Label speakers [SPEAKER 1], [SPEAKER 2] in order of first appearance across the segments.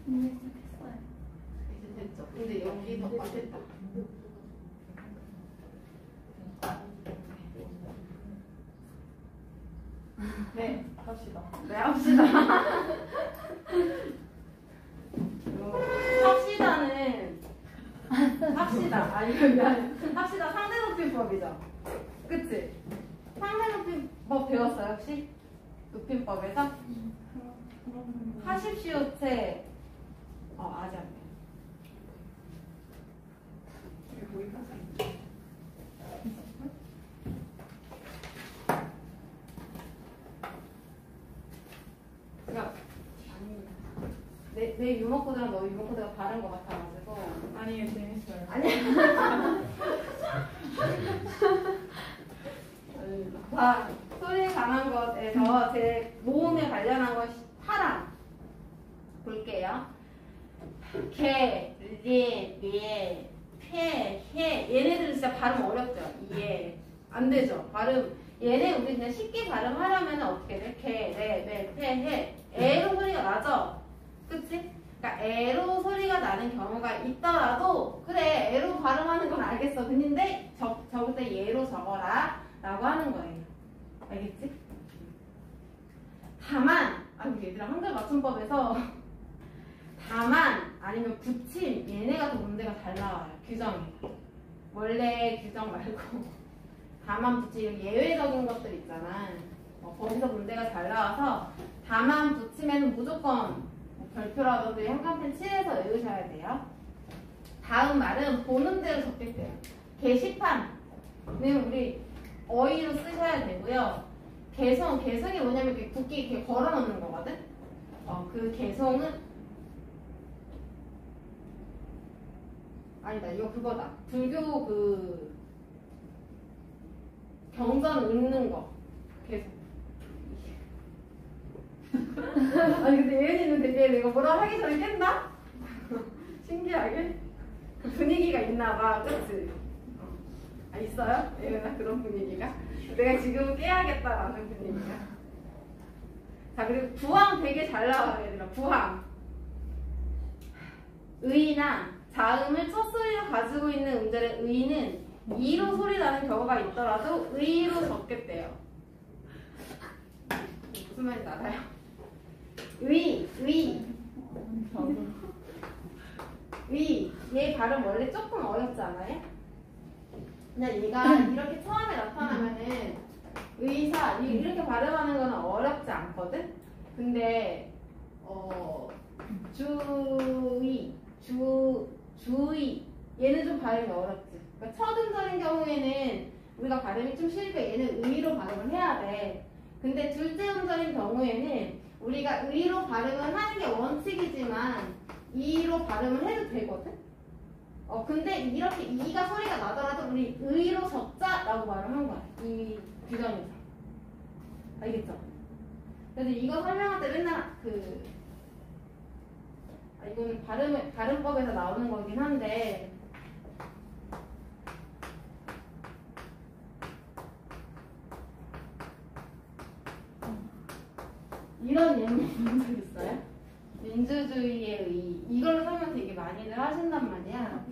[SPEAKER 1] 시작했어요.
[SPEAKER 2] 이제 됐죠. 근데 여기 더 됐다. 네, 합시다. 네, 합시다. 합시다. 아니, 합시다. 상대높임법이죠. 그치? 상대높임법 배웠어요, 혹시? 높임법에서? 하십시오체. 아직 안 돼. 내 유머코드랑 너 유머코드가 다른 것 같아가지고.
[SPEAKER 1] 아니요, 재밌어요.
[SPEAKER 2] 아니야. 자, 소리에 관한 것에서 제 모음에 관련한 것 파랑 볼게요. 개, 리, 리, 폐, 해. 얘네들은 진짜 발음 어렵죠? 예. 안 되죠? 발음. 얘네 우리 그냥 쉽게 발음하려면 어떻게 돼? 개, 레, 매, 폐, 해. 에로 소리가 나죠? 그치? 그러니까 에로 소리가 나는 경우가 있더라도 그래 에로 발음하는 건 알겠어. 근데 적을 때 예로 적어라 라고 하는 거예요. 알겠지? 다만 우리 얘들아 한글 맞춤법에서 다만 아니면 붙임 얘네가 더 문제가 잘 나와요. 규정에 원래 규정 말고 다만 붙임 예외적인 것들 있잖아. 거기서 문제가 잘 나와서 다만 붙임에는 무조건 별표라든지 형광펜 칠해서 외우셔야 돼요. 다음 말은 보는 대로 적겠대요. 게시판은 우리 어휘로 쓰셔야 되고요. 개성이 뭐냐면 이렇게 붓기 이렇게 걸어놓는 거거든. 그 개성은 아니다. 이거 그거다. 불교 그 경전 읽는 거. 개성. 아니 근데 예은이는 되게 이거 뭐라 하기 전에 깬다? 신기하게 그 분위기가 있나봐. 그치? 있어요? 예은아 그런 분위기가? 내가 지금 깨야겠다라는 분위기가. 자 그리고 부항 되게 잘 나와요 얘들아. 부항 의나 자음을 첫 소리로 가지고 있는 음절의 의는 이로 소리 나는 경우가 있더라도 의로 적겠대요. 무슨 말인지 알아요? 의. 얘 발음 원래 조금 어렵지 않아요? 근데 얘가 이렇게 처음에 나타나면은 의사 이렇게 발음하는 거는 어렵지 않거든? 근데 주의 얘는 좀 발음이 어렵지. 그러니까 첫 음절인 경우에는 우리가 발음이 좀 쉬우니까 얘는 의로 발음을 해야 돼. 근데 둘째 음절인 경우에는 우리가 의로 발음을 하는 게 원칙이지만 이로 발음을 해도 되거든? 근데 이렇게 이가 소리가 나더라도 우리 의로 적자라고 말을 한 거야. 이 규정에서. 알겠죠? 그래서 이거 설명할 때 맨날 이거는 발음법에서 나오는 거긴 한데 이런 예문 본 적 있어요? 민주주의의 의. 이걸로 설명 되게 많이들 하신단 말이야.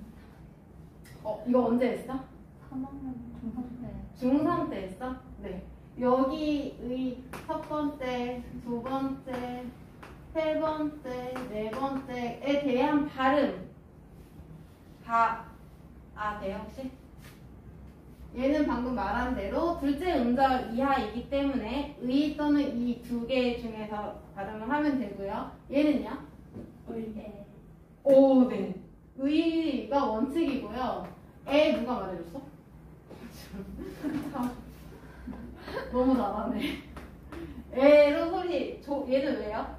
[SPEAKER 2] 이거 언제 했어?
[SPEAKER 1] 3학년 중3 때.
[SPEAKER 2] 중3 때 했어? 네. 여기 의 첫 번째, 두 번째, 세 번째, 네 번째에 대한 발음 다 돼요 혹시? 얘는 방금 말한 대로 둘째 음절 이하이기 때문에 의 또는 이 두 개 중에서 발음을 하면 되고요. 얘는요?
[SPEAKER 1] 의에.
[SPEAKER 2] 오, 네. 의가 원칙이고요. 누가 말해줬어? 너무 잘하네. 애로 소리, 얘는 왜요?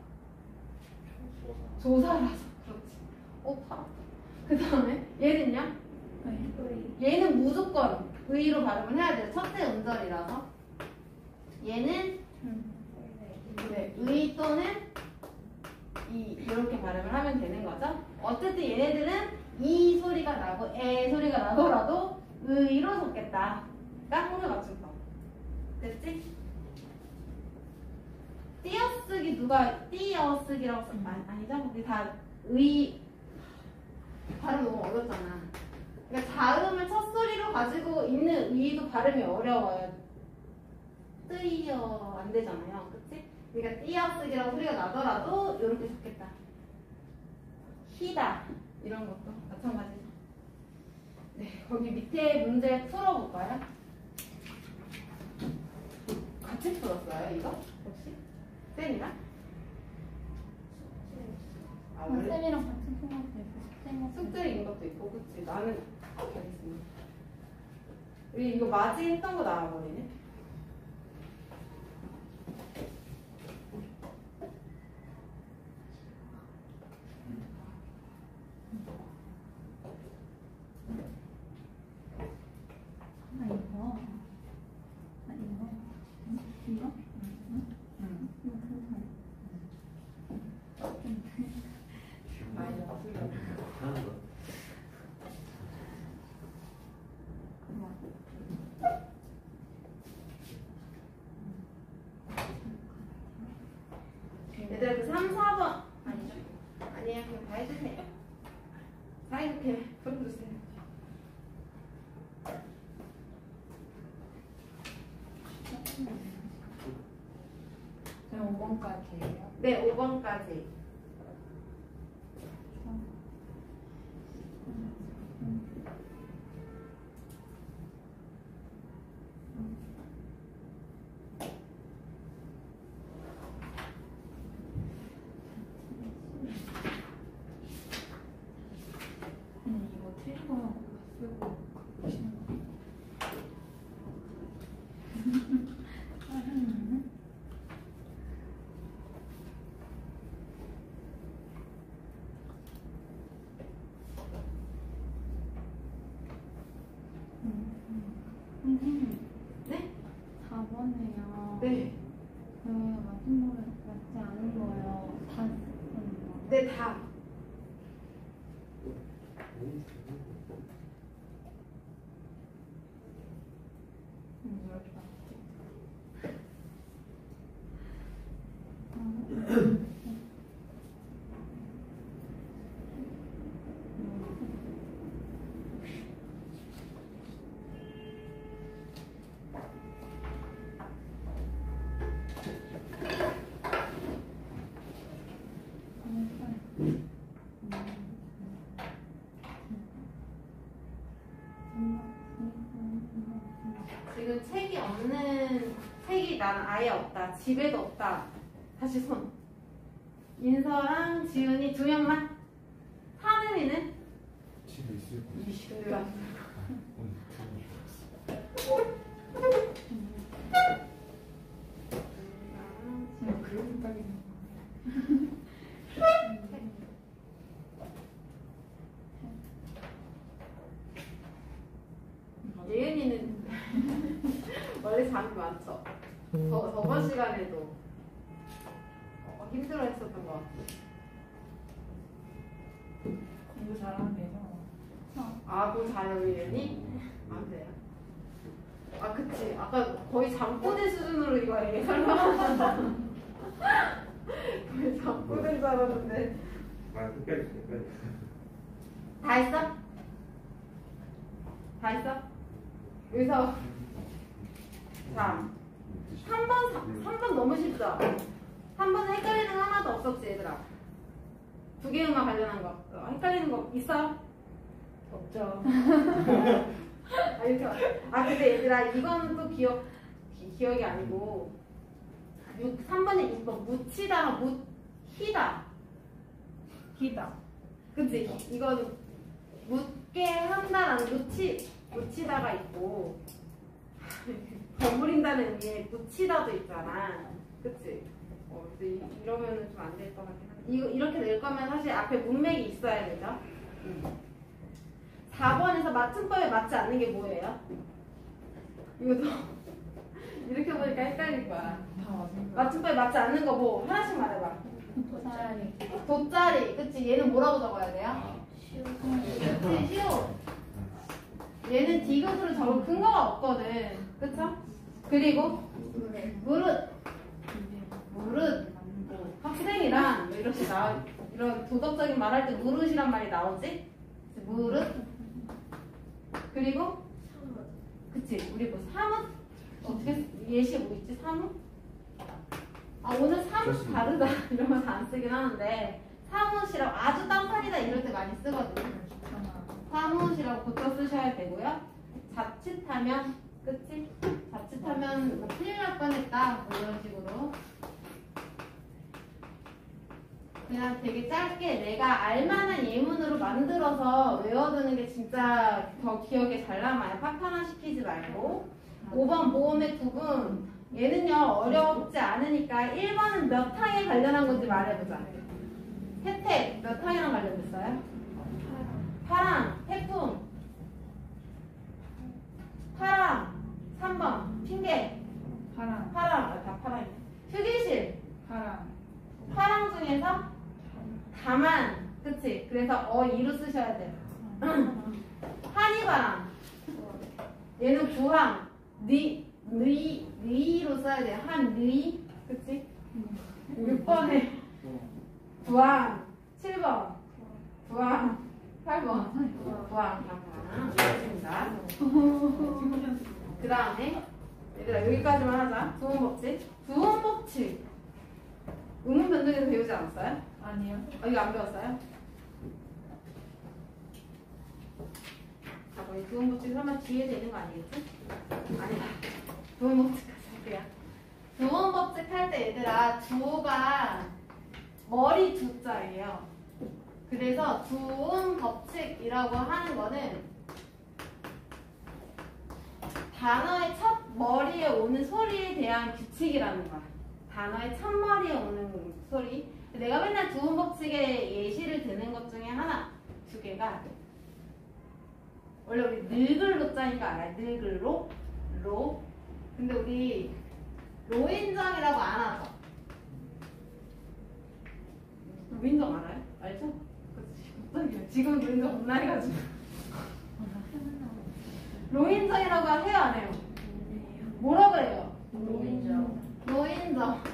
[SPEAKER 2] 조사라서. 그렇지. 다. 그 다음에 얘는요? 얘는 무조건 의로 발음을 해야 돼요. 첫째 음절이라서. 얘는 네, 의 또는 이렇게 발음을 하면 되는 거죠. 어쨌든 얘네들은 이 소리가 나고 에 소리가 나더라도 의로 적겠다. 가 한글 맞춤법. 됐지? 띄어쓰기 누가 띄어쓰기라고 써? 아니죠? 우리 다 발음 너무 어렵잖아. 그러니까 자음을 첫 소리로 가지고 있는 의도 발음이 어려워요. 뜨이어 안 되잖아요. 그치? 그러니까 띄어쓰기라고 소리가 나더라도 이렇게 좋겠다. 히다 이런 것도 마찬가지죠. 네, 거기 밑에 문제 풀어볼까요? 같이 풀었어요, 이거? 혹시? 쌤이랑? 아, 원래
[SPEAKER 1] 쌤이랑 같은 생각도 있고 쌤이랑
[SPEAKER 2] 숙제인 것도 있고, 그치? 나는 알겠습니다. 우리 이거 맞이 했던 거 나와버리네.
[SPEAKER 1] 아 이거 이거 이거
[SPEAKER 2] 많이 나왔어요. 얘들아 그 3, 4번 아니죠? 아니에요. 그냥 다 해주세요. 다 이렇게 풀어주세요.
[SPEAKER 3] 그럼 5번까지예요?
[SPEAKER 2] 네, 5번까지.
[SPEAKER 3] 이거 틀린 거만 쓰고 보시는 거.
[SPEAKER 1] 선생님
[SPEAKER 2] 네?
[SPEAKER 1] 4번에요.
[SPEAKER 2] 네.
[SPEAKER 1] 그 맞은 거에 맞지 않은 거예요. 다 썼거든요.
[SPEAKER 2] 네, 다.
[SPEAKER 3] 이렇게 나왔지.
[SPEAKER 2] 지금 책이 없는, 책이 나는 아예 없다. 집에도 없다. 다시 손. 인서랑 지훈이 2명만? 하늘이는?
[SPEAKER 4] 집에 있을 거야.
[SPEAKER 2] 이 시간이라.
[SPEAKER 3] 그런 생각이 있는
[SPEAKER 2] 예은이는 원래 잠이 많죠. 저번 시간에도 힘들어 했었던 것 같아요.
[SPEAKER 3] 공부 잘하는 애죠.
[SPEAKER 2] 아, 뭐 잘해요, 예은이? 안 돼요. 아, 그치. 아까 거의 잠꼬대 수준으로 이거 설명하셨잖아. 거의 잠꼬대인 줄 알았는데.
[SPEAKER 4] 아, 끝까지.
[SPEAKER 2] 다 했어? 다 했어? 여기서 자 3번 너무 쉽죠? 3번은 헷갈리는 거 하나도 없었지 얘들아. 두 개만 관련한 거 헷갈리는 거 있어?
[SPEAKER 3] 없죠.
[SPEAKER 2] 근데 얘들아 이건 또 기억이 아니고 3번에 6번 묻히다가 묻히다
[SPEAKER 3] 희다.
[SPEAKER 2] 그치? 이건 묻게 한다라는 묻히다가 있고 버무린다는 의미에 묻히다도 있잖아. 그치? 이러면은 좀 안 될 것 같긴 한데 이거 이렇게 낼 거면 사실 앞에 문맥이 있어야 되죠? 4번에서 맞춤법에 맞지 않는 게 뭐예요? 이것도 이렇게 보니까 헷갈릴 거야.
[SPEAKER 3] 다 맞은 거.
[SPEAKER 2] 맞춤법에 맞지 않는 거 뭐? 하나씩 말해봐.
[SPEAKER 1] 도짜리.
[SPEAKER 2] 돗자리. 그치? 얘는 뭐라고 적어야 돼요?
[SPEAKER 4] 아,
[SPEAKER 2] 그치? 쉬워. 얘는 디귿으로 적을 근거가 없거든. 그쵸? 그리고 무릇. 무릇. 학생이란 왜 이렇게 이런 도덕적인 말 할 때 무릇이란 말이 나오지? 무릇. 그리고 그치 우리 뭐 사뭇 어떻게 예시 뭐 있지? 사뭇? 아 오늘 사뭇 다르다 이러면서 안 쓰긴 하는데 사뭇이라고 아주 딴판이다 이럴 때 많이 쓰거든요. 사뭇이라고 고쳐 쓰셔야 되고요. 자칫하면 그치? 자칫하면 뭐 큰일 날 뻔했다 뭐 이런 식으로 그냥 되게 짧게 내가 알만한 예문으로 만들어서 외워두는 게 진짜 더 기억에 잘 남아요. 파탄화 시키지 말고 5번 모음의 구분 얘는요 어렵지 않으니까 1번은 몇 항에 관련한 건지 말해보자. 혜택 몇 항이랑 관련됐어요? 파랑 태풍 파랑 3번 핑계
[SPEAKER 3] 파랑.
[SPEAKER 2] 파랑 다 파랑이네. 휴게실
[SPEAKER 3] 파랑.
[SPEAKER 2] 파랑 중에서 다만 그치 그래서 어이로 쓰셔야 돼요. 한이바람 얘는 부항 느이로 써야 돼요. 한느이 그치 6번에 부항 7번 부항 8번 부항 맞습니다. 그 다음에 얘들아 여기까지만 하자. 두음법칙 두음법칙 의문 변동에서 배우지 않았어요?
[SPEAKER 3] 아니요.
[SPEAKER 2] 이거 안 배웠어요? 이 두음법칙 설마 뒤에도 있는 거 아니겠지? 아니다. 두음법칙까지 할게요. 두음법칙 할 때 얘들아 두가 머리 두자예요. 그래서 두음법칙이라고 하는 거는 단어의 첫 머리에 오는 소리에 대한 규칙이라는 거야. 단어의 첫 머리에 오는 소리. 내가 맨날 두음법칙에 예시를 드는 것 중에 하나, 두 개가 원래 우리 늙을 로자니까 알아요? 늙을 로. 근데 우리 로인정이라고 안 하죠? 로인정 알아요? 알죠? 갑자기 지금 로인정 못 나해가지고 로인정이라고 해요 안 해요? 뭐라 그래요? 로인정.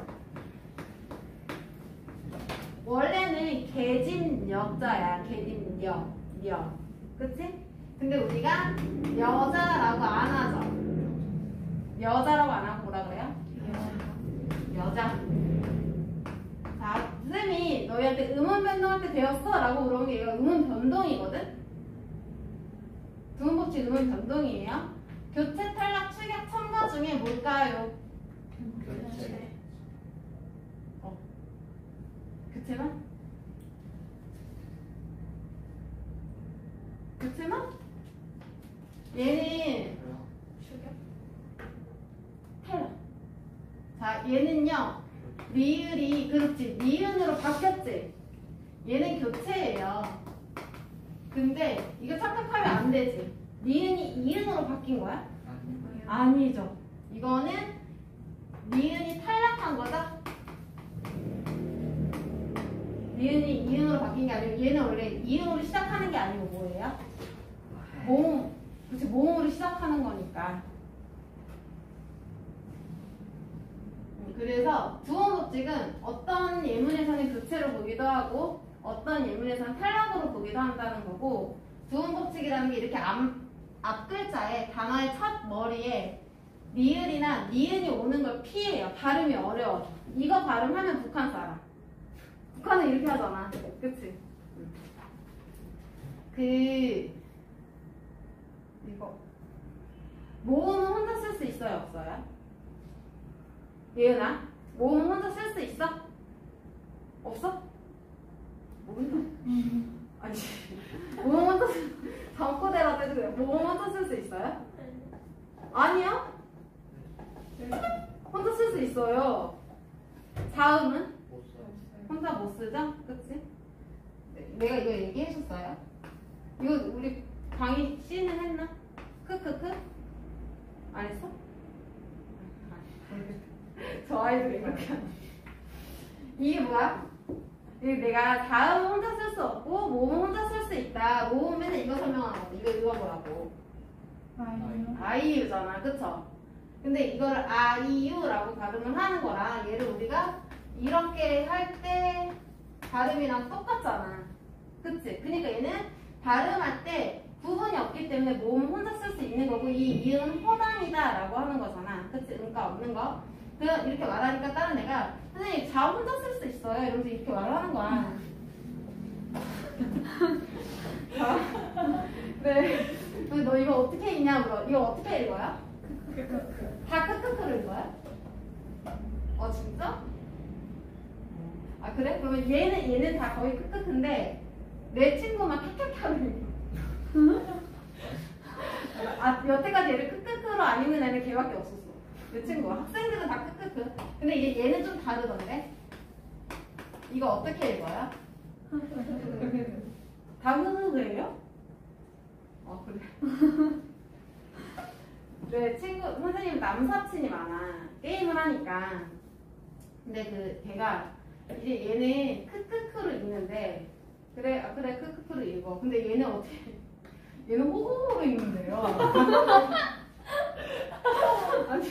[SPEAKER 2] 원래는 계집여자야. 계집여. 그치? 근데 우리가 여자라고 안 하죠. 여자라고 안 하고 뭐라 그래요? 여자. 자, 쌤이 너희한테 음운 변동할 때 배웠어? 라고 물어본 게 얘가 음운 변동이거든? 두음법칙 음운 변동이에요. 교체, 탈락, 축약, 첨가 중에 뭘까요? 교체만? 교체만? 얘는 탈락. 자, 얘는요 리을이 그렇지 니은으로 바뀌었지. 얘는 교체예요. 근데 이거 착각하면 안 되지. 니은이 이은으로 바뀐 거야? 아니죠. 이거는 니은이 탈락한 거죠? 니은이 이응으로 바뀐 게 아니고 얘는 원래 이응으로 시작하는 게 아니고 뭐예요? 모음. 그치 모음으로 시작하는 거니까. 그래서 두음법칙은 어떤 예문에서는 교체로 보기도 하고 어떤 예문에서는 탈락으로 보기도 한다는 거고 두음법칙이라는 게 이렇게 앞 글자에 단어의 첫 머리에 리을이나 니은이 오는 걸 피해요. 발음이 어려워서. 이거 발음하면 북한 사람. 북한은 이렇게 하잖아. 그치? 이거 모음은 혼자 쓸 수 있어요? 없어요? 예은아? 모음은 혼자 쓸 수 있어? 없어? 모른다. 아니 모음 혼자 잠꼬대라 해도 돼요. 모음 혼자 쓸 수 있어요? 아니요? 혼자 쓸 수 있어요. 자음은? 혼자 못 쓰죠? 그치? 내가 이거 얘기해줬어요? 이거 우리 강의 C는 했나? 크크크? 안 했어? 저 아이들 이렇게 하네. 이게 뭐야? 내가 자음은 혼자 쓸 수 없고 모음은 혼자 쓸 수 있다. 모음은 이거 설명하는 거. 이거 읽어보라고. 아이유잖아. 그쵸? 근데 이거를 아이유라고 발음을 하는 거라 얘를 우리가 이렇게 할 때 발음이랑 똑같잖아. 그치? 그러니까 얘는 발음할 때 부분이 없기 때문에 모음 혼자 쓸 수 있는 거고 이 이응은 허당이다 라고 하는 거잖아. 그치? 응가 없는 거. 그냥 이렇게 말하니까 다른 애가 선생님 자 혼자 쓸 수 있어요. 이러면서 이렇게 말을 하는 거야. 네. 너 이거 어떻게 읽냐 물어. 이거 어떻게 읽어요? 다 크크크를 읽어요? 진짜? 아 그래? 그러면 얘는 다 거의 크크크인데 내 친구만 캬캬캬를 읽어. 여태까지 얘를 크크크로 안 읽는 애는 걔밖에 없었어. 내 친구 학생들은 다 크크크. 근데 이제 얘는 좀 다르던데. 이거 어떻게 읽어요? 다 흐흐흐예요? 그래. 내 친구 선생님 남사친이 많아. 게임을 하니까. 근데 걔가 이제 얘는 크크크로 읽는데 그래 크크크로 읽어. 근데 얘는 어떻게 얘는 호호호로 읽는데요. 아니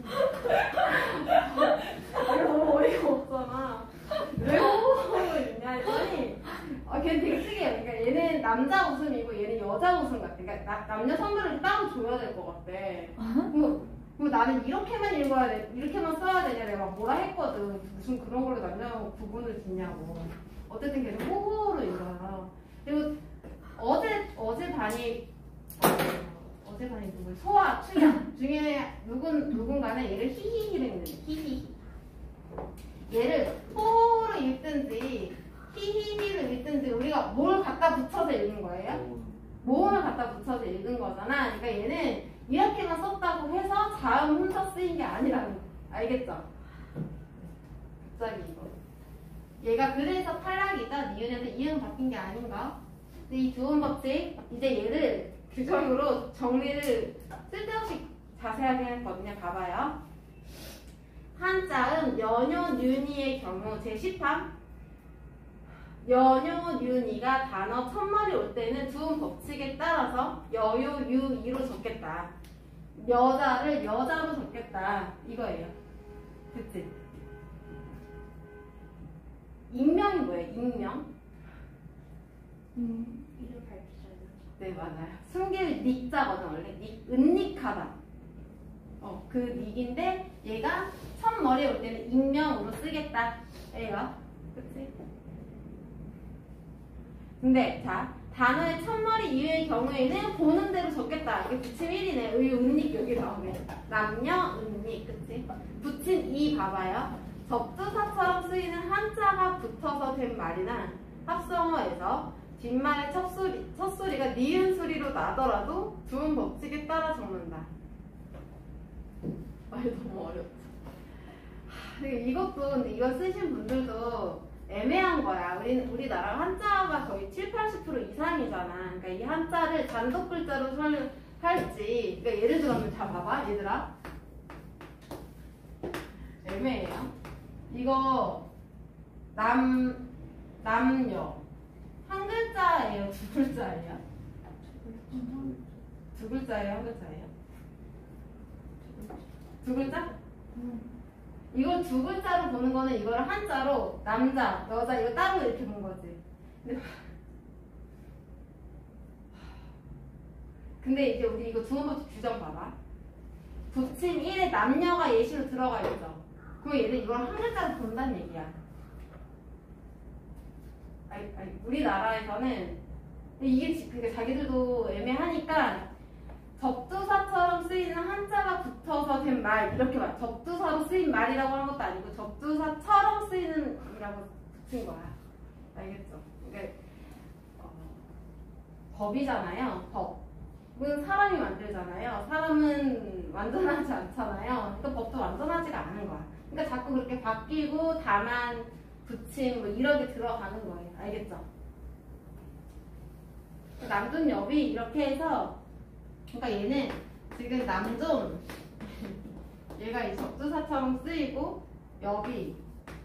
[SPEAKER 2] 이거 너무 어이가 없잖아. 왜 호호호로 읽냐 했더니 걔는 되게 특이해. 그러니까 얘는 남자 웃음이고 얘는 여자 웃음 같아. 그러니까 남녀 성별을 따로 줘야 될 것 같대. 그럼 나는 이렇게만 읽어야 돼, 이렇게만 써야 되냐 내가 막 뭐라 했거든. 무슨 그런 걸로 남녀 구분을 짓냐고. 어쨌든 걔는 호호로 읽어요. 그리고 어제 반이 누구 소아 춘향 중에 누군가는 얘를 히히히를 읽는데 히히히. 얘를 호호로 읽든지 히히히를 읽든지 우리가 뭘 갖다 붙여서 읽는 거예요? 모음을 갖다 붙여서 읽은 거잖아. 그러니까 얘는 이렇게만 썼다고 해서 자음 혼자 쓰인 게 아니라는 거. 알겠죠? 갑자기 이거. 얘가 그래서 탈락이다. 니은에서 이응 바뀐 게 아닌가? 근데 이 두음 법칙 이제 얘를 규정으로 정리를 쓸데없이 자세하게 했거든요. 봐봐요. 한자음 연요 뉴니의 경우 제10항 연요 뉴니가 단어 첫말이 올 때는 두음 법칙에 따라서 여요 유 이로 적겠다. 여자를 여자로 적겠다. 이거예요. 그치? 익명이 뭐예요? 익명?
[SPEAKER 1] 이름 밝히셔야 돼요.
[SPEAKER 2] 네 맞아요. 숨길 닉자거든 원래. 은닉하다. 그 닉인데 얘가 첫 머리에 올 때는 익명으로 쓰겠다. 얘가. 그치? 근데 자 단어의 첫머리 이외의 경우에는 보는 대로 적겠다. 이게 붙임 1이네. 은닉 여기 나오네. 남녀 은닉. 그치? 붙임 2 봐봐요. 접두사처럼 쓰이는 한자가 붙어서 된 말이나 합성어에서 뒷말의 첫소리가 니은 소리로 나더라도 두음 법칙에 따라 적는다. 말이 너무 어렵죠. 이것도 근데 이거 쓰신 분들도 애매한 거야. 우리나라 한자가 거의 70~80% 이상이잖아. 그러니까 이 한자를 단독 글자로 할지. 그러니까 예를 들면 다 봐봐, 얘들아. 애매해요. 이거 남녀 한 글자예요, 두 글자예요? 두 글자예요, 한 글자예요? 두 글자? 이걸 두 글자로 보는 거는 이거를 한자로 남자, 여자 이거 따로 이렇게 본 거지. 근데 이제 우리 이거 두음법칙 규정 봐봐. 붙임 1에 남녀가 예시로 들어가 있죠. 그럼 얘는 이걸 한 글자로 본다는 얘기야. 우리나라에서는 이게 그러니까 자기들도 애매하니까 접두사처럼 쓰이는 한자가 붙어서 된 말 이렇게 말. 접두사로 쓰인 말이라고 하는 것도 아니고 접두사처럼 쓰이는 이라고 붙인 거야. 알겠죠? 이게 법이잖아요. 법은 사람이 만들잖아요. 사람은 완전하지 않잖아요. 또 법도 완전하지가 않은 거야. 그러니까 자꾸 그렇게 바뀌고 다만 붙임 뭐 이렇게 들어가는 거예요. 알겠죠? 남존 여비 이렇게 해서 그러니까 얘는 지금 남존 얘가 이 접두사처럼 쓰이고 여비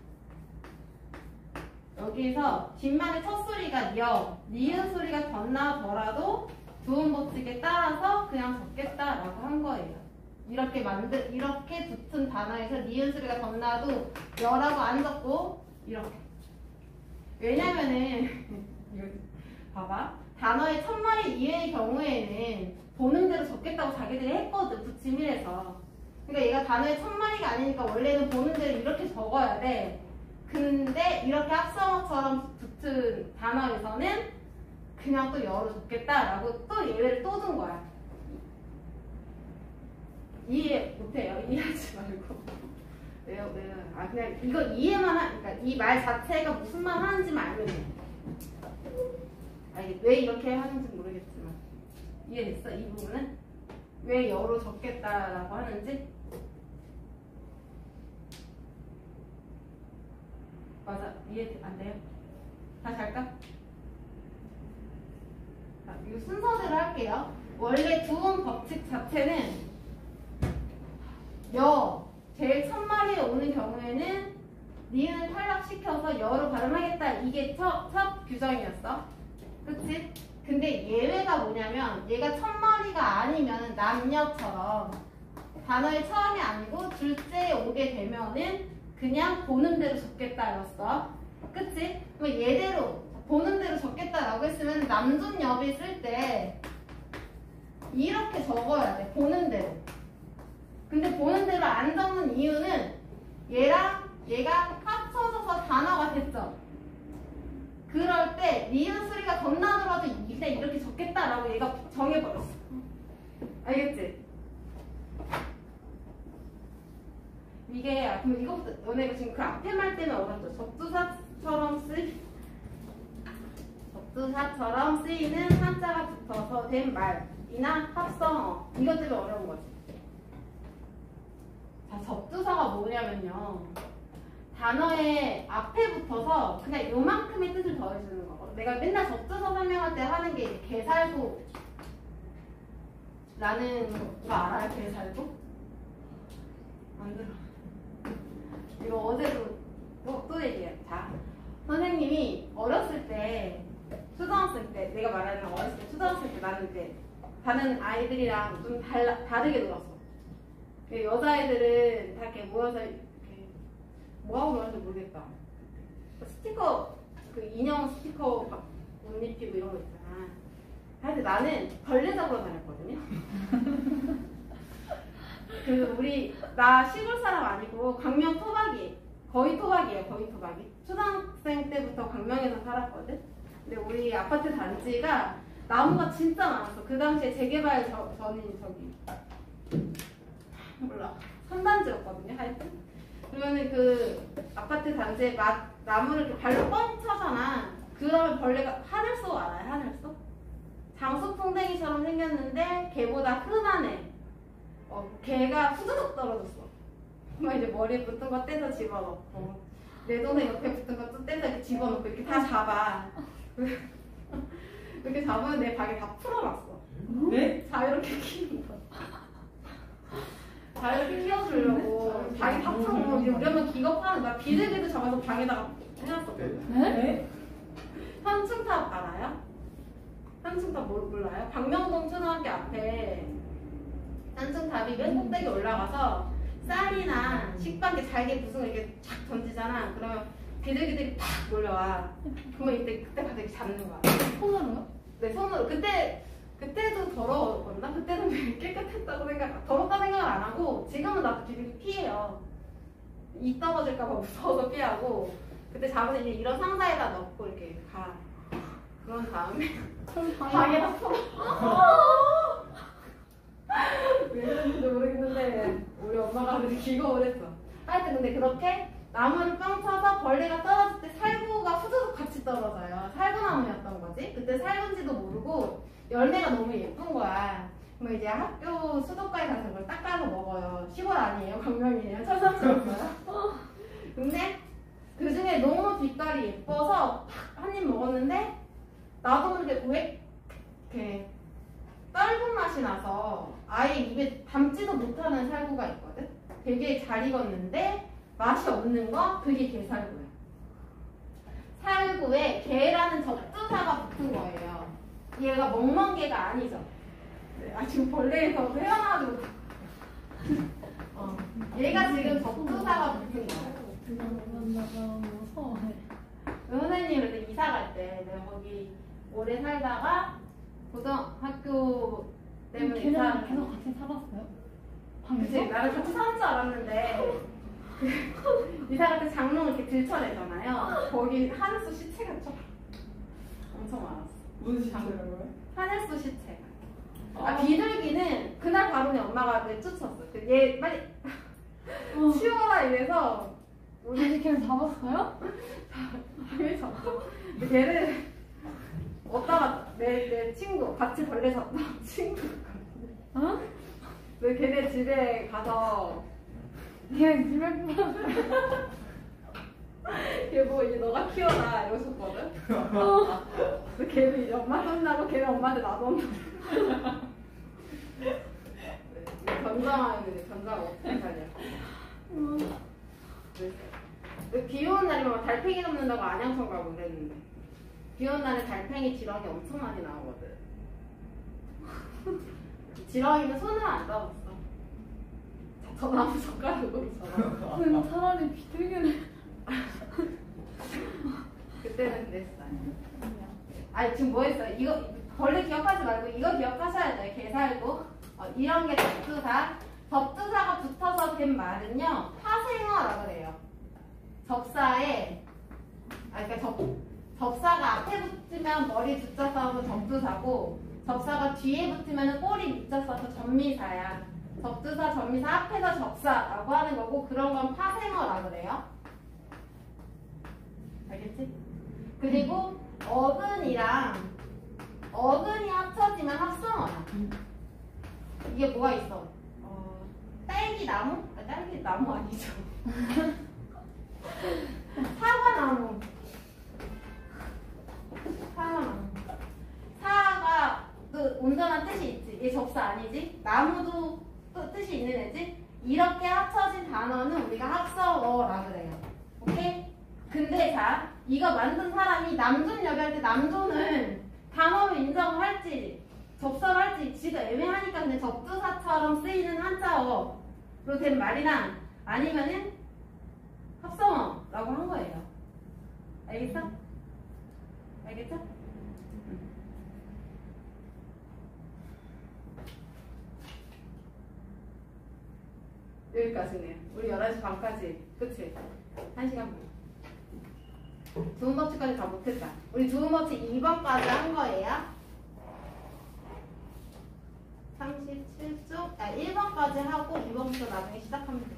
[SPEAKER 2] 여기서 뒷말의 첫 소리가 여, 니은 소리가 덧나더라도 두음 법칙에 따라서 그냥 적겠다라고 한 거예요. 이렇게 붙은 단어에서 니은 소리가 덧나도 여라고 안 적고 이렇게. 왜냐면은 이거 봐봐. 단어의 첫말이 이의 경우에는 보는 대로 적겠다고 자기들이 했거든. 붙임이라서. 그러니까 얘가 단어의 첫마디가 아니니까 원래는 보는 대로 이렇게 적어야 돼. 근데 이렇게 합성어처럼 붙은 단어에서는 그냥 또 여로 적겠다라고 또 예외를 또 둔 거야. 이해 못해요. 이해하지 말고. 왜요? 아 그냥 이거 이해만 그러니까 이 말 자체가 무슨 말 하는지만 알면 돼. 아니 왜 이렇게 하는지 모르겠지만 이해됐어? 이 부분은 왜 여로 적겠다라고 하는지. 맞아. 이해 안 돼요? 다시 할까? 자, 이 순서대로 할게요. 원래 두음 법칙 자체는 제일 첫마디에 오는 경우에는 니은을 탈락시켜서 여로 발음하겠다. 이게 첫 규정이었어. 그치? 근데 예외가 뭐냐면 얘가 첫마디가 아니면 남녀처럼 단어의 처음이 아니고 둘째에 오게 되면은 그냥 보는 대로 적겠다였어. 그치? 그럼 얘대로 보는 대로 적겠다라고 했으면 남존여비 쓸 때 이렇게 적어야 돼. 보는 대로. 근데 보는 대로 안 적는 이유는 얘랑 얘가 합쳐져서 단어가 됐죠. 그럴 때 니은 소리가 덧나더라도 이때 이렇게 적겠다라고 얘가 정해버렸어. 알겠지? 이게 그럼 이것부터 너네가 지금 그 앞에 말 때문에 어렵죠. 접두사처럼 쓰이는 한자가 붙어서 된 말이나 합성어 이것 때문에 어려운 거지. 자, 접두사가 뭐냐면요. 단어의 앞에 붙어서 그냥 요만큼의 뜻을 더해주는 거. 내가 맨날 접두사 설명할 때 하는 게 개살구 라는 거 알아요? 개살구? 안 들어. 이거 어제도 또 얘기해. 자, 선생님이 어렸을 때 초등학생 때 내가 말하는 어렸을 때 초등학생 때 나는 이제 다른 아이들이랑 좀 다르게 놀았어. 여자애들은 다 이렇게 모여서 이렇게 뭐하고 놀았는지 모르겠다. 스티커 그 인형 스티커 막 옷 입히고 이런 거 있잖아. 하여튼 나는 벌레 잡으러 다녔거든요. 나 시골 사람 아니고 강명 토박이. 거의 토박이에요. 거의 토박이. 초등학생 때부터 강명에서 살았거든. 근데 우리 아파트 단지가 나무가 진짜 많았어. 그 당시에 재개발 전인 저기 몰라 3단지였거든요. 하여튼 그러면은 그 아파트 단지에 나무를 이렇게 발로 뻥 차잖아. 그러면 벌레가 하늘소 알아요? 하늘소? 장수풍뎅이처럼 생겼는데 걔보다 흔한 애. 걔가 후두둑 떨어졌어. 막 이제 머리에 붙은 거 떼서 집어넣고 내 동생 옆에 붙은 거 또 떼서 이렇게 집어넣고 이렇게 다 잡아. 이렇게 잡으면 내 방에 다 풀어놨어. 네? 자유롭게 키우는 거. 자유롭게 키워주려고 방에 다 풀어놓고 우리 엄마 기겁하는 거야. 비둘기도 잡아서 방에다가 해놨었거든.
[SPEAKER 3] 네?
[SPEAKER 2] 현충탑 알아요? 현충탑 몰라요? 박명동 초등학교 앞에 현충탑이 맨 꼭대기 올라가서 쌀이나 식빵에 잘게 부순 거 이렇게 쫙 던지잖아. 그러면 비둘기들이 팍 몰려와. 그러면 그때 가서 이렇게 잡는 거야.
[SPEAKER 3] 손으로요?
[SPEAKER 2] 네, 손으로. 그때도 더러웠나? 그때는 깨끗했다고 더럽다 생각을 안 하고 지금은 나도 비둘기 피해요. 이 떨어질까봐 무서워서 피하고. 그때 잡아서 이제 이런 상자에다 넣고 이렇게 가. 그런 다음에 방에다 풀어. 왜 그런지도 모르겠는데 우리 엄마가 그렇게 기겁을 했어. 하여튼 근데 그렇게 나무를 뻥 쳐서 벌레가 떨어질 때 살구가 후두둑 같이 떨어져요. 살구나무였던 거지. 그때 살군지도 모르고 열매가 너무 예쁜 거야. 그럼 이제 학교 수도가에 가서 그걸 닦아서 먹어요. 시골 아니에요. 강명이에요. 천사스럽어요. 근데 그 중에 너무 빛깔이 예뻐서 한 입 먹었는데 나도 모르게 왜 이렇게 떫은 맛이 나서 아예 입에 담지도 못하는 살구가 있거든. 되게 잘 익었는데 맛이 없는 거 그게 게살구야. 살구에 게라는 접두사가 붙은 거예요. 얘가 멍멍게가 아니죠. 네, 지금 벌레에서 헤어나가지고 얘가 지금 접두사가 붙은 거야.
[SPEAKER 1] 나 무서워해.
[SPEAKER 2] 선생님 그때 이사 갈 때 내가 거기 오래 살다가 고등학교 때문에
[SPEAKER 1] 걔랑
[SPEAKER 2] 이사를
[SPEAKER 1] 계속 같이 살았어요?
[SPEAKER 2] 그치,
[SPEAKER 1] 방에서?
[SPEAKER 2] 나를 같이 사는 줄 알았는데 이사 갈 때 장롱을 이렇게 들쳐내잖아요. 거기 하늘소 시체가 좀 엄청 많았어.
[SPEAKER 3] 무슨 시간이라고요?
[SPEAKER 2] 하늘소 시체가. 비둘기는 그날 바로 내 엄마가 내쫓았어. 얘 빨리 치워라 이래서
[SPEAKER 1] 다시 걔를 잡았어요?
[SPEAKER 2] 당연히 잡고. 근데 걔를 어디다가 내 친구 같이 벌레 잡던 친구가
[SPEAKER 1] 어?
[SPEAKER 2] 왜 걔네 집에 가서
[SPEAKER 1] 걔 집에
[SPEAKER 2] 걔 뭐 이제 너가 키워라 이러셨거든. 근데 걔는 이제 엄마 혼나고 걔는 엄마한테 나도 혼나. 전장을 어떻게 살려? 비 오는 날이면 막 달팽이 잡는다고 안양천 가고 그랬는데 비 오는 날에 달팽이 지렁이 엄청 많이 나오거든. 지렁이는 손을 안 잡았어. 저 나무 젓가락으로 잡아.
[SPEAKER 1] 그럼 차라리 비둘기를
[SPEAKER 2] 그때는 그랬어요. 아니 지금 뭐 했어요? 이거 벌레 기억하지 말고 이거 기억하셔야 돼요. 개 살고 이런 게 접두사. 접두사가 붙어서 된 말은요 파생어라 그래요. 접사에 그러니까 접사가 앞에 붙으면 머리 두자 써서 접두사고 접사가 뒤에 붙으면 꼬리 밑자 써서 접미사야. 접두사 접미사 앞에서 접사라고 하는 거고 그런 건 파생어라 그래요. 알겠지? 그리고 어근이랑 어근이 합쳐지면 합성어야. 이게 뭐가 있어? 딸기나무? 딸기나무 아니죠. 사과나무. 사과나무. 사가 또 온전한 뜻이 있지. 얘 접사 아니지? 나무도 또 뜻이 있는 애지? 이렇게 합쳐진 단어는 우리가 합성어라 그래요. 오케이? 근데 자, 이거 만든 사람이 남존 여기할 때 남존은 단어로 인정을 할지 접사를 할지 지가 애매하니까 그냥 접두사처럼 쓰이는 한자어로 된 말이랑 아니면은 합성어라고 한 거예요. 알겠어? 알겠죠? 여기까지네요. 우리 11시 반까지. 그치? 1시간 반. 두음 법칙까지 다 못했다. 우리 두음 법칙 2번까지 한 거예요. 37쪽, 1번까지 하고 2번부터 나중에 시작하면 돼.